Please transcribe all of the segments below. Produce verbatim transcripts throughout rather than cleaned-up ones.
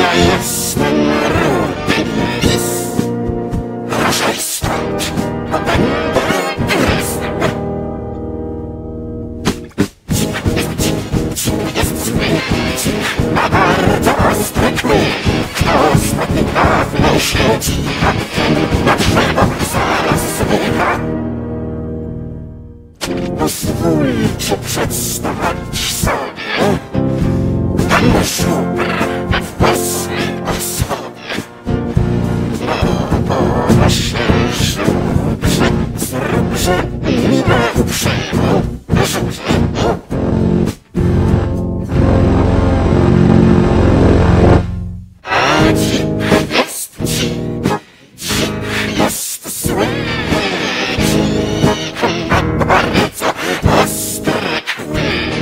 Ja jestem rudy lis. Ruszaj stąd, bo będę gryzł. Jest zły, ma bardzo ostre kły. Kto ostatni dawno siedzi, a ten na drzewo zaraz zmyka. Pozwólcie przedstawić sobie panno Schubert w własnej osobie. No bo na szczęście zróbże minę uprzejmą, rzucie. A dzik jest dzik, dzik jest zły, dzik ma bardzo ostre kły.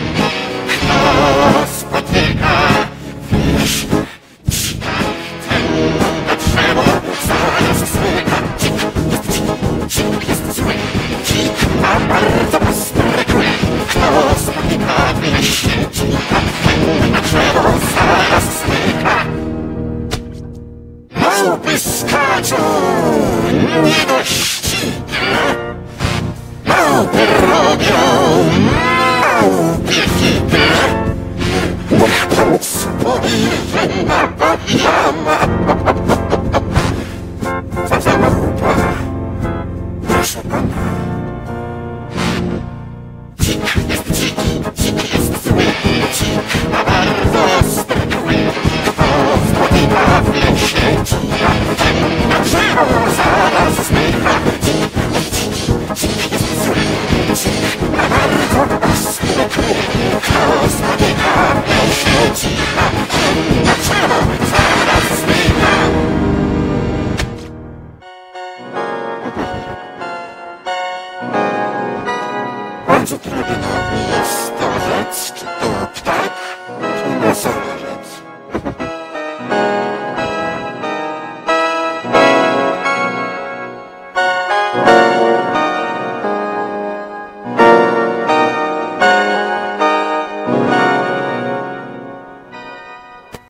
Kto spotyka wiesz, dzika, ten na drzewo zaraz zmyka. Dzik jest dzik, dzik jest zły, dzik ma bardzo ostre kły. Kto spotyka wiesz, dzika, ten na drzewo zaraz zmyka. Małpy skaczą niedoścignie, małpy robią małpie figle. Niech pan spojrzy na Badiana.